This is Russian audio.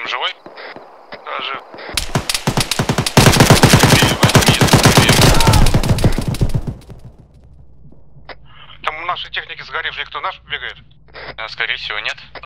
живой? Да, жив. Там наши техники сгоревшие, кто наш бегает? Скорее всего, нет.